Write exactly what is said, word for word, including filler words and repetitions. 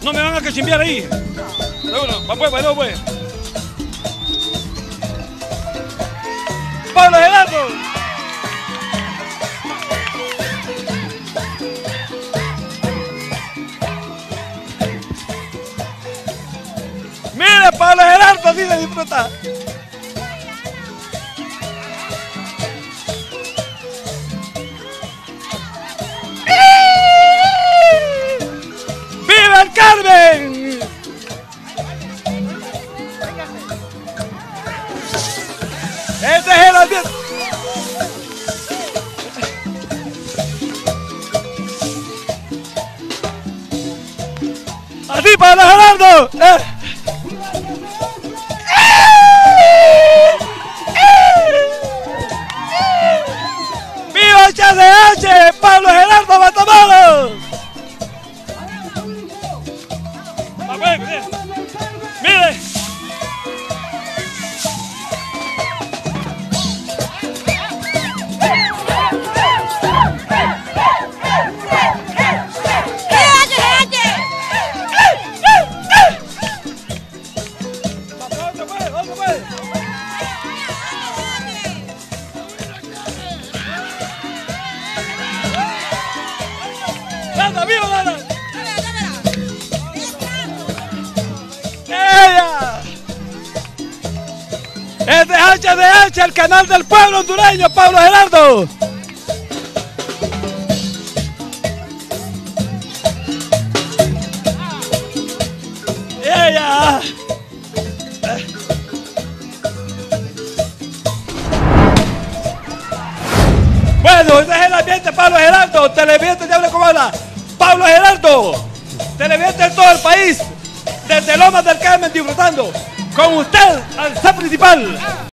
No me van a cachimbiar ahí. De uno, va pues, bailó pues. ¡Pablo Gerardo! ¡Mira, Pablo Gerardo así se disfruta! ¡Viva el Carmen! Este es el ambiente. Así, Pablo Gerardo. Eh. ¡Viva H C H! ¡Pablo Gerardo Matamoros! ¡Mire! ¡Anda, viva, Dana! ¡Ella! Es de H C H, el canal del pueblo hondureño, Pablo Gerardo. ¡Ella! Bueno, ese es el ambiente, Pablo Gerardo, televidente de Hable Como Habla. Pablo Gerardo, televidente de todo el país, desde Lomas del Carmen disfrutando con usted al set principal.